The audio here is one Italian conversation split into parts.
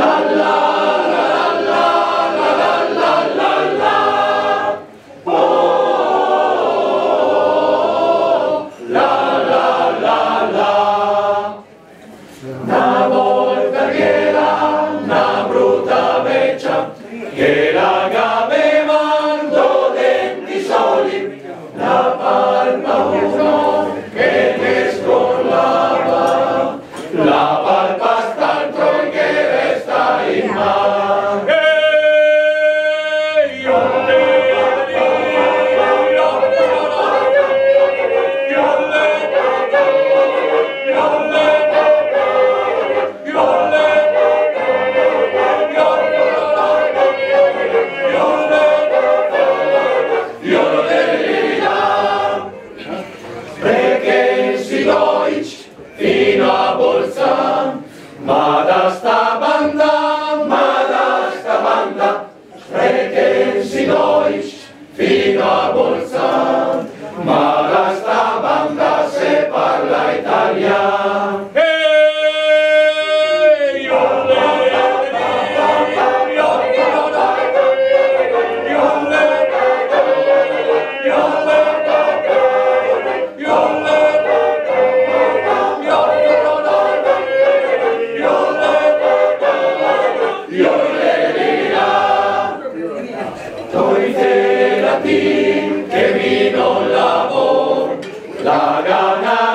Una volta che era una brutta vecchia, che la aveva denti soli, la palpa uno che ne scollava, la palpa st'altro che resta in mano. Fino a Bolzano, ma da sta banda, sprechen Deutsch, fino a Bolzano, ma da sta banda se parla italiano. Che vino lavoro, la gana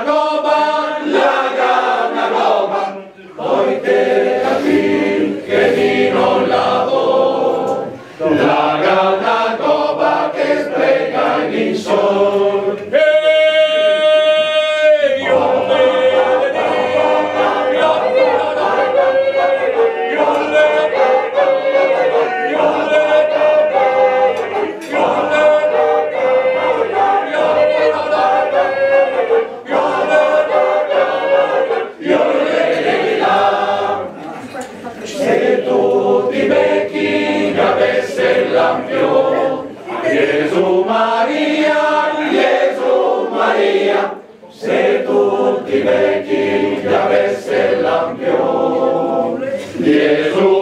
roba, poi te capì che vino lavoro, la gana roba che spreca in sol. Gesù Maria, se tutti vecchi che avesse lampione, Gesù